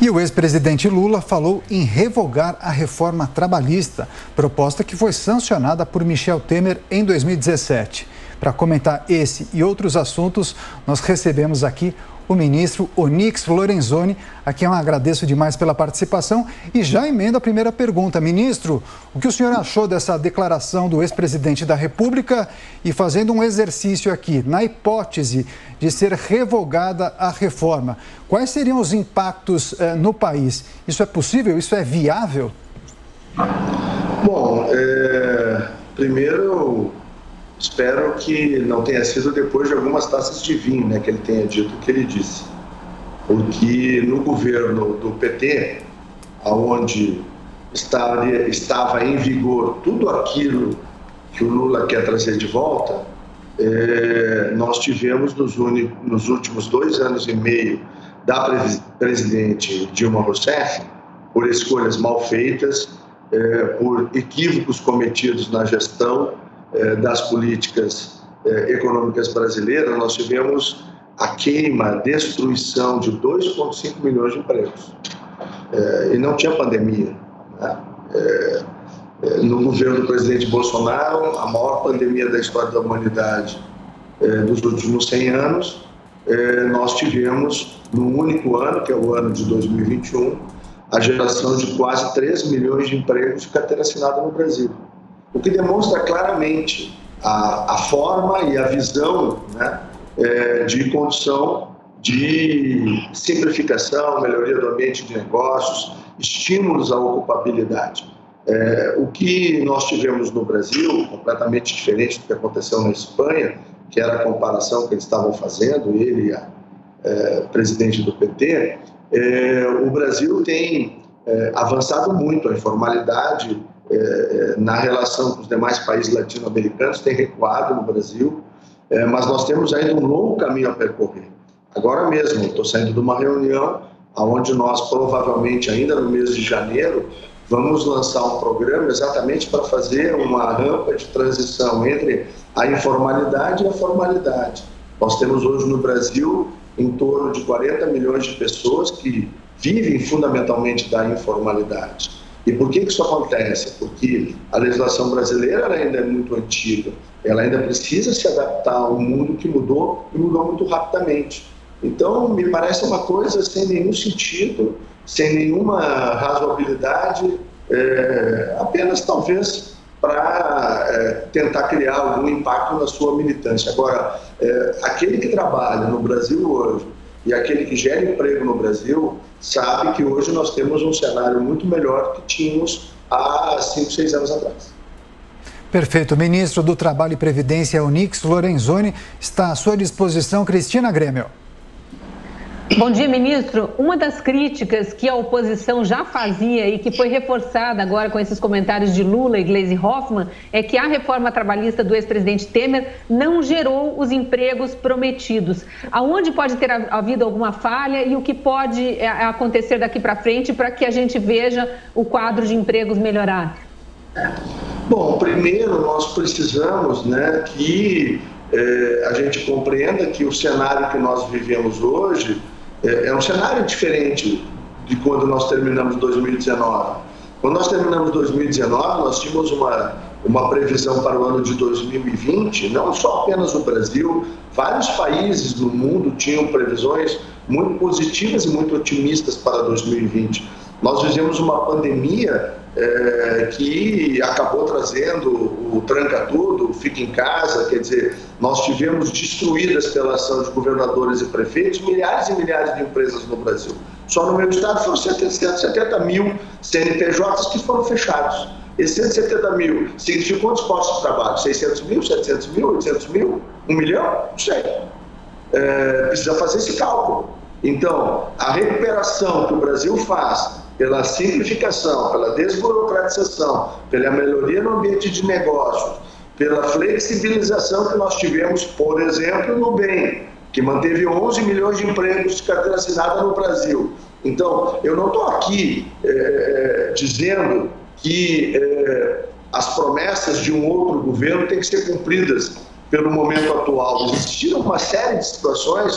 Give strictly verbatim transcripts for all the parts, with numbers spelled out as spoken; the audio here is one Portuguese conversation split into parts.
E o ex-presidente Lula falou em revogar a reforma trabalhista, proposta que foi sancionada por Michel Temer em dois mil e dezessete. Para comentar esse e outros assuntos, nós recebemos aqui o ministro Onyx Lorenzoni, a quem eu agradeço demais pela participação e já emendo a primeira pergunta. Ministro, o que o senhor achou dessa declaração do ex-presidente da República e fazendo um exercício aqui, na hipótese de ser revogada a reforma, quais seriam os impactos eh, no país? Isso é possível? Isso é viável? Bom, é... primeiro eu espero que não tenha sido depois de algumas taças de vinho, né, que ele tenha dito o que ele disse. Porque no governo do P T, onde estaria, estava em vigor tudo aquilo que o Lula quer trazer de volta, é, nós tivemos nos, uni, nos últimos dois anos e meio da presidente Dilma Rousseff, por escolhas mal feitas, é, por equívocos cometidos na gestão das políticas econômicas brasileiras, nós tivemos a queima, a destruição de dois vírgula cinco milhões de empregos. E não tinha pandemia, né? No governo do presidente Bolsonaro, a maior pandemia da história da humanidade dos últimos cem anos, nós tivemos, num único ano, que é o ano de dois mil e vinte e um, a geração de quase três milhões de empregos de carteira assinada no Brasil. O que demonstra claramente a, a forma e a visão, né, é, de condição de simplificação, melhoria do ambiente de negócios, estímulos à ocupabilidade. É, o que nós tivemos no Brasil, completamente diferente do que aconteceu na Espanha, que era a comparação que eles estavam fazendo, ele e a é, presidente do P T, é, o Brasil tem é, avançado muito, a informalidade É, na relação com os demais países latino-americanos, tem recuado no Brasil, é, mas nós temos ainda um longo caminho a percorrer. Agora mesmo, estou saindo de uma reunião onde nós, provavelmente, ainda no mês de janeiro, vamos lançar um programa exatamente para fazer uma rampa de transição entre a informalidade e a formalidade. Nós temos hoje no Brasil em torno de quarenta milhões de pessoas que vivem fundamentalmente da informalidade. E por que isso acontece? Porque a legislação brasileira ela ainda é muito antiga, ela ainda precisa se adaptar ao mundo que mudou e mudou muito rapidamente. Então, me parece uma coisa sem nenhum sentido, sem nenhuma razoabilidade, é, apenas talvez para é, tentar criar algum impacto na sua militância. Agora, é, aquele que trabalha no Brasil hoje e aquele que gera emprego no Brasil sabe que hoje nós temos um cenário muito melhor do que tínhamos há cinco, seis anos atrás. Perfeito. O ministro do Trabalho e Previdência, Onyx Lorenzoni, está à sua disposição. Cristina Grêmio. Bom dia, ministro. Uma das críticas que a oposição já fazia e que foi reforçada agora com esses comentários de Lula e Gleisi Hoffmann é que a reforma trabalhista do ex-presidente Temer não gerou os empregos prometidos. Aonde pode ter havido alguma falha e o que pode acontecer daqui para frente para que a gente veja o quadro de empregos melhorar? Bom, primeiro nós precisamos, né, que eh, a gente compreenda que o cenário que nós vivemos hoje é um cenário diferente de quando nós terminamos dois mil e dezenove. Quando nós terminamos dois mil e dezenove, nós tínhamos uma, uma previsão para o ano de dois mil e vinte, não só apenas o Brasil, vários países do mundo tinham previsões muito positivas e muito otimistas para dois mil e vinte. Nós vivemos uma pandemia é, que acabou trazendo o tranca-tudo, o fica em casa, quer dizer, nós tivemos destruídas pela ação de governadores e prefeitos milhares e milhares de empresas no Brasil. Só no meu estado foram cento e setenta mil C N P Js que foram fechados. Esses cento e setenta mil significam quantos postos de trabalho? seiscentos mil, setecentos mil, oitocentos mil? Um milhão? Não sei. É, precisa fazer esse cálculo. Então, a recuperação que o Brasil faz pela simplificação, pela desburocratização, pela melhoria no ambiente de negócios, pela flexibilização que nós tivemos, por exemplo, no B E M, que manteve onze milhões de empregos de carteira assinada no Brasil. Então, eu não estou aqui é, dizendo que é, as promessas de um outro governo têm que ser cumpridas pelo momento atual. Existiram uma série de situações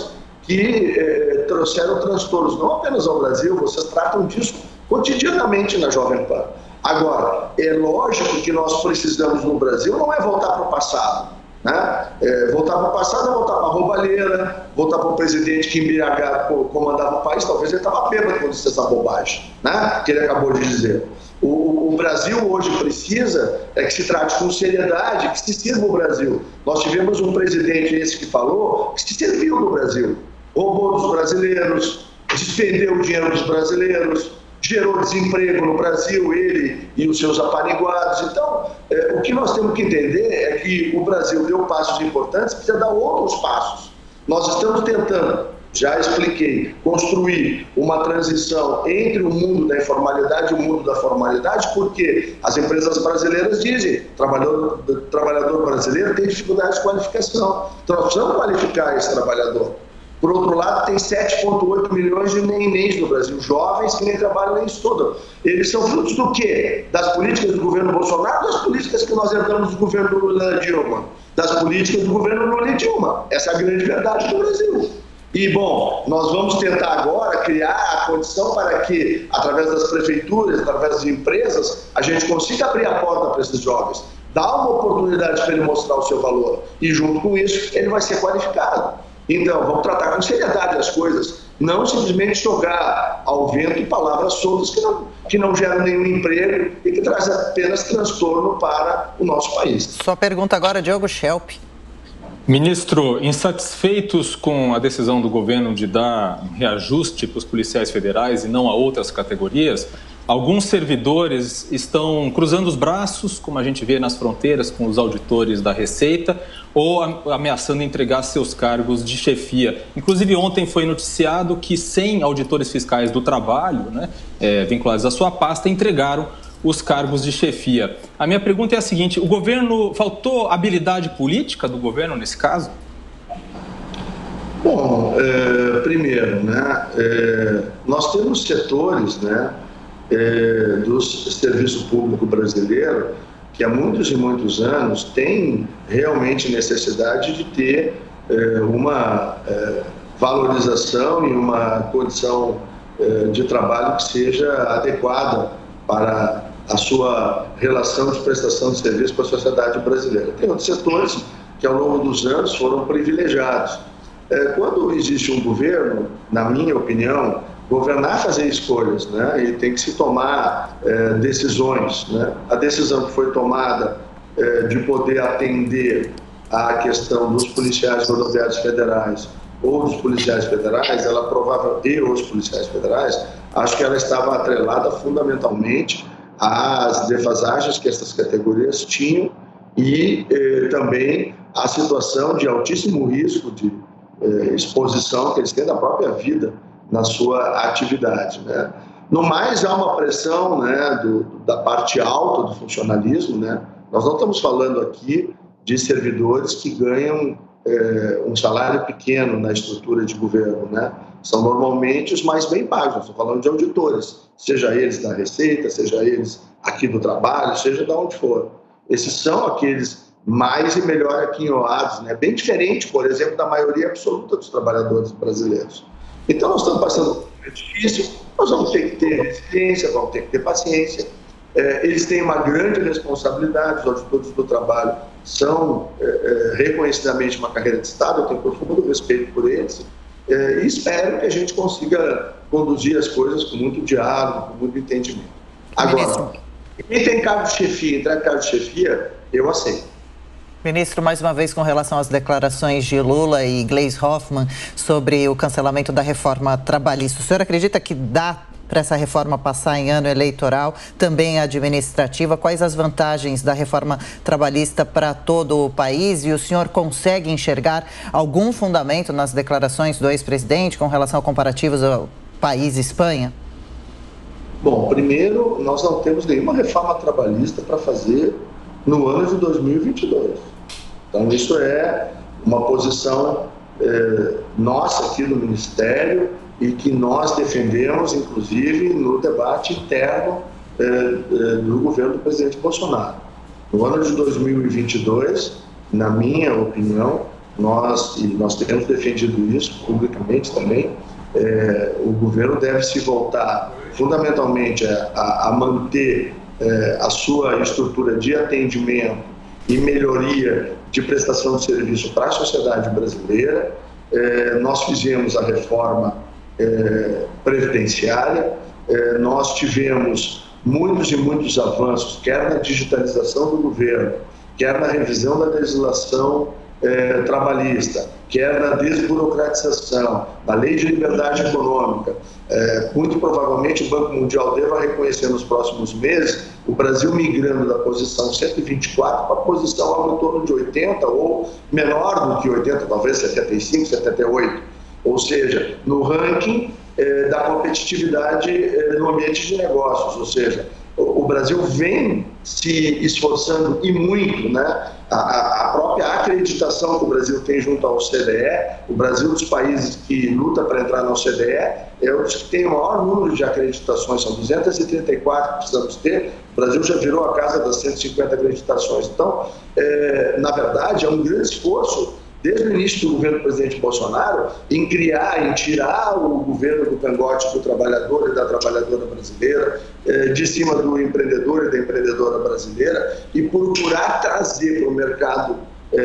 que eh, trouxeram transtornos não apenas ao Brasil, vocês tratam disso cotidianamente na Jovem Pan. Agora, é lógico que nós precisamos no Brasil não é voltar para o passado, né? É, voltar para o passado é voltar para a roubalheira, voltar para o presidente que embriagado comandava o país, talvez ele estava bêbado quando disse essa bobagem, né? Que ele acabou de dizer. O, o Brasil hoje precisa é que se trate com seriedade, que se sirva o Brasil. Nós tivemos um presidente, esse que falou, que se serviu do Brasil, roubou dos brasileiros, despendeu o dinheiro dos brasileiros, gerou desemprego no Brasil, ele e os seus apaniguados. Então, é, o que nós temos que entender é que o Brasil deu passos importantes, precisa dar outros passos. Nós estamos tentando, já expliquei, construir uma transição entre o mundo da informalidade e o mundo da formalidade, porque as empresas brasileiras dizem que o trabalhador, trabalhador brasileiro tem dificuldade de qualificação. Então, nós precisamos qualificar esse trabalhador. Por outro lado, tem sete vírgula oito milhões de nenéns no Brasil, jovens que nem trabalham nem estudam. Eles são frutos do quê? Das políticas do governo Bolsonaro, das políticas que nós herdamos do governo Lula e Dilma, das políticas do governo Lula e Dilma. Essa é a grande verdade do Brasil. E, bom, nós vamos tentar agora criar a condição para que, através das prefeituras, através das empresas, a gente consiga abrir a porta para esses jovens, dar uma oportunidade para ele mostrar o seu valor. E, junto com isso, ele vai ser qualificado. Então, vamos tratar com seriedade as coisas, não simplesmente jogar ao vento palavras soltas que não, que não geram nenhum emprego e que trazem apenas transtorno para o nosso país. Sua pergunta agora, Diogo Schelp. Ministro, insatisfeitos com a decisão do governo de dar um reajuste para os policiais federais e não a outras categorias, alguns servidores estão cruzando os braços, como a gente vê nas fronteiras com os auditores da Receita, ou ameaçando entregar seus cargos de chefia. Inclusive, ontem foi noticiado que cem auditores fiscais do trabalho, né, é, vinculados à sua pasta, entregaram os cargos de chefia. A minha pergunta é a seguinte: o governo, faltou habilidade política do governo nesse caso? Bom, é, primeiro, né, é, nós temos setores, né, é, do serviço público brasileiro que há muitos e muitos anos tem realmente necessidade de ter é, uma é, valorização e uma condição é, de trabalho que seja adequada para a sua relação de prestação de serviço com a sociedade brasileira. Tem outros setores que, ao longo dos anos, foram privilegiados. É, quando existe um governo, na minha opinião, governar é fazer escolhas, né? E tem que se tomar é, decisões, né? A decisão que foi tomada é, de poder atender à questão dos policiais rodoviários federais ou dos policiais federais, ela provavelmente, e os policiais federais, acho que ela estava atrelada fundamentalmente às defasagens que essas categorias tinham e eh, também à situação de altíssimo risco de eh, exposição que eles têm da própria vida na sua atividade, né? No mais, há uma pressão, né, do, da parte alta do funcionalismo, né? Nós não estamos falando aqui de servidores que ganham é, um salário pequeno na estrutura de governo, né? São normalmente os mais bem pagos, estou falando de auditores, seja eles da Receita, seja eles aqui do trabalho, seja de onde for. Esses são aqueles mais e melhor aquinhoados, né? Bem diferente, por exemplo, da maioria absoluta dos trabalhadores brasileiros. Então, nós estamos passando por um momento difícil, nós vamos ter que ter resiliência, vamos ter que ter paciência. É, eles têm uma grande responsabilidade, os auditores do trabalho são é, é, reconhecidamente uma carreira de Estado, eu tenho profundo respeito por eles, é, e espero que a gente consiga conduzir as coisas com muito diálogo, com muito entendimento. Agora, quem tem cargo de chefia, entrar em cargo de chefia, eu aceito. Ministro, mais uma vez com relação às declarações de Lula e Gleisi Hoffmann sobre o cancelamento da reforma trabalhista, o senhor acredita que dá para essa reforma passar em ano eleitoral, também administrativa? Quais as vantagens da reforma trabalhista para todo o país? E o senhor consegue enxergar algum fundamento nas declarações do ex-presidente com relação a comparativos ao país Espanha? Bom, primeiro, nós não temos nenhuma reforma trabalhista para fazer no ano de dois mil e vinte e dois. Então, isso é uma posição é, nossa aqui no Ministério e que nós defendemos, inclusive, no debate interno é, é, do governo do presidente Bolsonaro. No ano de dois mil e vinte e dois, na minha opinião, nós, e nós temos defendido isso publicamente também, é, o governo deve se voltar fundamentalmente a, a manter é, a sua estrutura de atendimento e melhoria de prestação de serviço para a sociedade brasileira. É, nós fizemos a reforma é, previdenciária, é, nós tivemos muitos e muitos avanços, quer na digitalização do governo, quer na revisão da legislação é, trabalhista, quer na desburocratização, na lei de liberdade econômica. É, muito provavelmente o Banco Mundial deva reconhecer nos próximos meses o Brasil migrando da posição cento e vinte e quatro para a posição algo em torno de oitenta ou menor do que oitenta, talvez setenta e cinco, setenta e oito. Ou seja, no ranking é, da competitividade é, no ambiente de negócios. Ou seja, o, o Brasil vem se esforçando e muito, né? A, a própria acreditação que o Brasil tem junto ao O C D E, o Brasil dos países que luta para entrar na O C D E, é o que tem o maior número de acreditações, são duzentas e trinta e quatro que precisamos ter, o Brasil já virou a casa das cento e cinquenta acreditações. Então, é, na verdade, é um grande esforço desde o início do governo do presidente Bolsonaro, em criar, em tirar o governo do cangote do trabalhador e da trabalhadora brasileira, de cima do empreendedor e da empreendedora brasileira, e procurar trazer para o mercado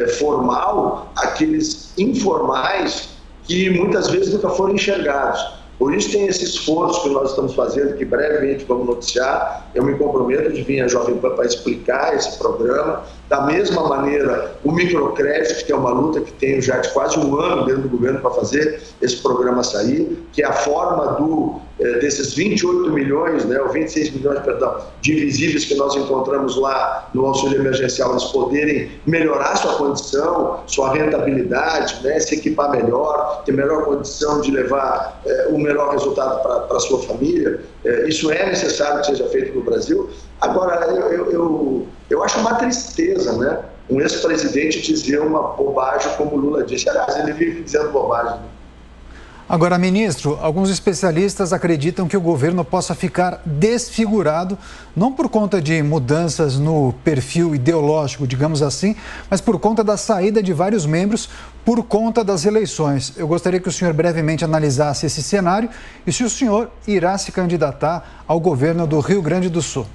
formal aqueles informais que muitas vezes nunca foram enxergados. Por isso tem esse esforço que nós estamos fazendo, que brevemente vamos noticiar. Eu me comprometo de vir à Jovem Pan para explicar esse programa. Da mesma maneira, o microcrédito, que é uma luta que tenho já de quase um ano dentro do governo para fazer esse programa sair, que é a forma do, desses vinte e oito milhões, né, ou vinte e seis milhões, perdão, de invisíveis que nós encontramos lá no auxílio emergencial, eles poderem melhorar sua condição, sua rentabilidade, né, se equipar melhor, ter melhor condição de levar é, o melhor resultado para a sua família. É, isso é necessário que seja feito no Brasil. Agora, eu, eu, eu, eu acho uma tristeza, né, um ex-presidente dizer uma bobagem como o Lula disse. Aliás, ele vive dizendo bobagem. Né? Agora, ministro, alguns especialistas acreditam que o governo possa ficar desfigurado, não por conta de mudanças no perfil ideológico, digamos assim, mas por conta da saída de vários membros por conta das eleições. Eu gostaria que o senhor brevemente analisasse esse cenário e se o senhor irá se candidatar ao governo do Rio Grande do Sul.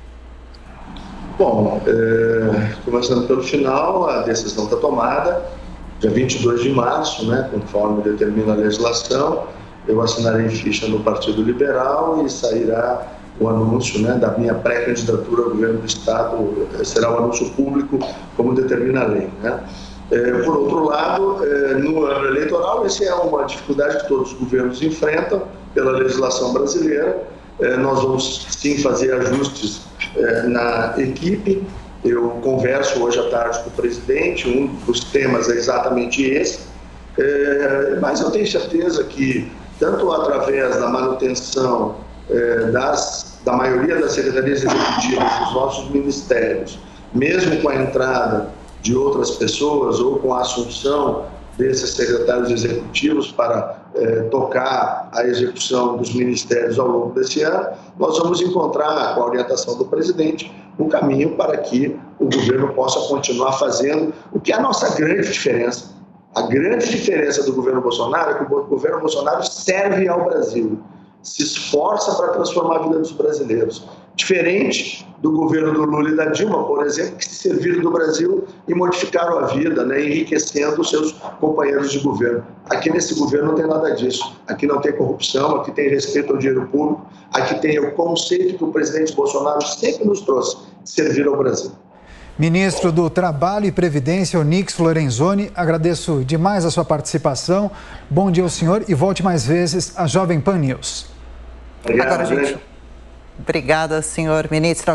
Bom, é, começando pelo final, a decisão está tomada. Dia vinte e dois de março, né, conforme determina a legislação, eu assinarei ficha no Partido Liberal e sairá o anúncio, né, da minha pré-candidatura ao governo do Estado, será o anúncio público, como determina a lei. Né? É, por outro lado, é, no ano eleitoral, essa é uma dificuldade que todos os governos enfrentam pela legislação brasileira. É, nós vamos, sim, fazer ajustes é, na equipe. Eu converso hoje à tarde com o presidente, um dos temas é exatamente esse, é, mas eu tenho certeza que, tanto através da manutenção é, das, da maioria das secretarias executivas dos nossos ministérios, mesmo com a entrada de outras pessoas ou com a assunção desses secretários executivos para eh, tocar a execução dos ministérios ao longo desse ano, nós vamos encontrar, com a orientação do presidente, um caminho para que o governo possa continuar fazendo o que é a nossa grande diferença. A grande diferença do governo Bolsonaro é que o governo Bolsonaro serve ao Brasil, se esforça para transformar a vida dos brasileiros. Diferente do governo do Lula e da Dilma, por exemplo, que se serviram do Brasil e modificaram a vida, né, enriquecendo os seus companheiros de governo. Aqui nesse governo não tem nada disso. Aqui não tem corrupção, aqui tem respeito ao dinheiro público, aqui tem o conceito que o presidente Bolsonaro sempre nos trouxe, de servir ao Brasil. Ministro do Trabalho e Previdência, Onyx Lorenzoni, agradeço demais a sua participação. Bom dia ao senhor e volte mais vezes à Jovem Pan News. Obrigado, Agora, gente. Obrigada, senhor ministro.